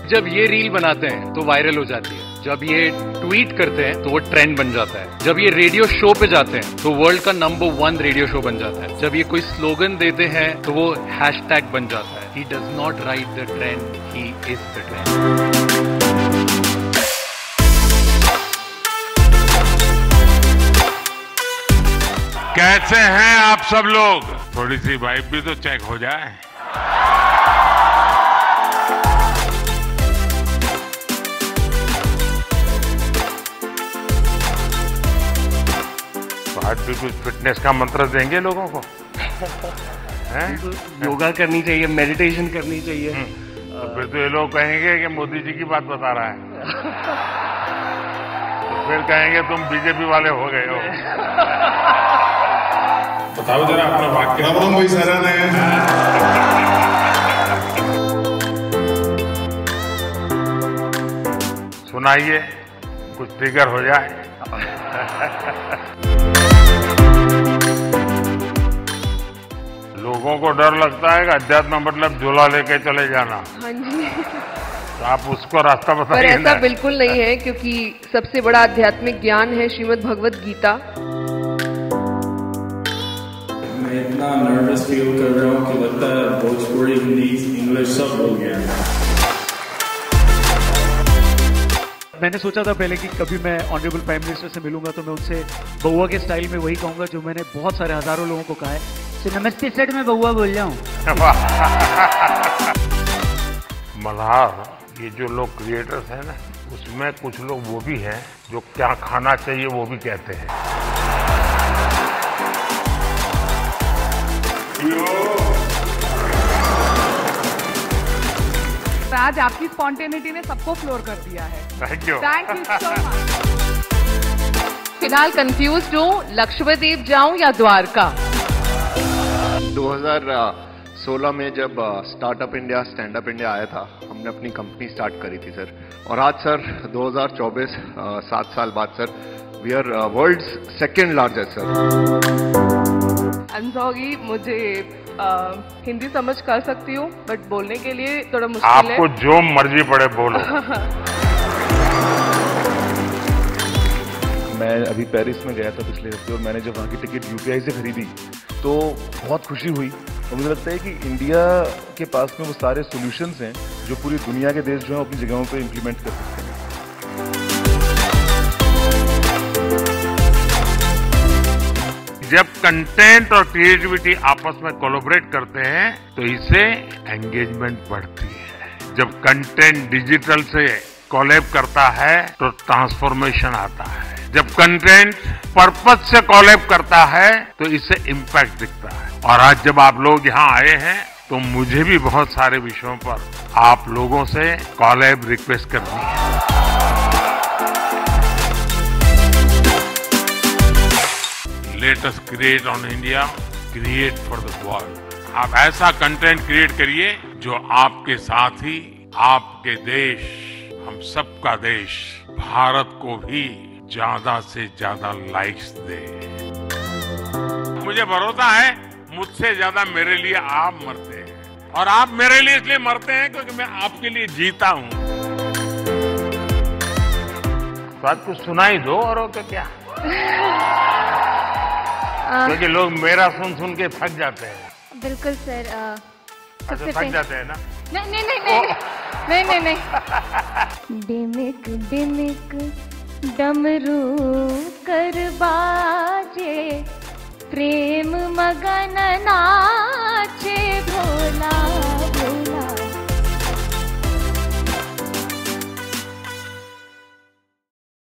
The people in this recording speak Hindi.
जब ये रील बनाते हैं तो वायरल हो जाती है, जब ये ट्वीट करते हैं तो वो ट्रेंड बन जाता है, जब ये रेडियो शो पे जाते हैं तो वर्ल्ड का नंबर 1 रेडियो शो बन जाता है, जब ये कोई स्लोगन देते हैं तो वो हैशटैग बन जाता है। He does not ride the trend, he is the trend. कैसे हैं आप सब लोग? थोड़ी सी वाइब भी तो चेक हो जाए। तो आज भी कुछ फिटनेस का मंत्र देंगे लोगों को। योगा करनी चाहिए, मेडिटेशन करनी चाहिए। तो फिर तो ये लोग कहेंगे कि मोदी जी की बात बता रहा है। तो फिर कहेंगे तुम बीजेपी वाले हो गए हो। बताओ जरा अपना वाक्य। भाई सराहना है। सुनाइए, कुछ ट्रिगर हो जाए। लोगों को डर लगता है कि अध्यात्म मतलब झोला लेके चले जाना। हाँ जी। तो आप उसको रास्ता पर बताइए। ऐसा बिल्कुल नहीं है, क्योंकि सबसे बड़ा आध्यात्मिक ज्ञान है श्रीमद् भगवद गीता। मैं इतना नर्वस फील कर रहा हूँ कि लगता है भोजपुरी, हिंदी, इंग्लिश सब हो गया। मैंने सोचा था पहले कि कभी मैं ऑनरेबल प्राइम मिनिस्टर से मिलूंगा तो मैं उनसे बउआ के स्टाइल में वही कहूंगा जो मैंने बहुत सारे हजारों लोगों को कहा है। तो नमस्ते सर, मैं बउआ बोल रहा हूँ। मल्हार, ये जो लोग क्रिएटर्स हैं ना, उसमें कुछ लोग वो भी हैं जो क्या खाना चाहिए वो भी कहते हैं। आज आपकी स्पॉन्टेनिटी ने सबको फ्लोर कर दिया है। Thank you. Thank you so much. फिलहाल कंफ्यूज हूँ, लक्षद्वीप जाऊं या द्वारका? 2016 में जब startup India, stand up India आया था, हमने अपनी कंपनी स्टार्ट करी थी सर। और आज सर 2024, 7 साल बाद sir, we are world's second largest sir. अनसॉरी, मुझे हिंदी समझ कर सकती हूँ, बट बोलने के लिए थोड़ा मुश्किल है। आपको जो मर्जी पड़े बोलो। मैं अभी पेरिस में गया था पिछले हफ्ते, और मैंने जब वहाँ की टिकट यूपीआई से खरीदी तो बहुत खुशी हुई। और मुझे लगता है कि इंडिया के पास में वो सारे सॉल्यूशंस हैं जो पूरी दुनिया के देश जो है अपनी जगहों पे इम्प्लीमेंट कर सकते हैं। जब कंटेंट और क्रिएटिविटी आपस में कोलैबोरेट करते हैं तो इससे एंगेजमेंट बढ़ती है। जब कंटेंट डिजिटल से कोलैब करता है तो ट्रांसफॉर्मेशन आता है। जब कंटेंट पर्पस से कोलैब करता है तो इससे इम्पैक्ट दिखता है। और आज जब आप लोग यहाँ आए हैं तो मुझे भी बहुत सारे विषयों पर आप लोगों से कोलैब रिक्वेस्ट करनी है। Let us create on India, create for the world. आप ऐसा कंटेंट क्रिएट करिए जो आपके साथ ही आपके देश, हम सबका देश भारत को भी ज्यादा से ज्यादा लाइक्स दे। मुझे भरोसा है मुझसे ज्यादा मेरे लिए आप मरते हैं, और आप मेरे लिए इसलिए मरते हैं क्योंकि मैं आपके लिए जीता हूं। तो आज कुछ सुनाई दो, और हो तो क्या। क्योंकि लोग मेरा सुन सुन के थक जाते हैं। बिल्कुल सर। अच्छा, थक जाते हैं ना? नहीं नहीं नहीं नहीं नहीं नहीं नहीं। डिमिक डिमिक डमरू कर बाजे, प्रेम मगन ना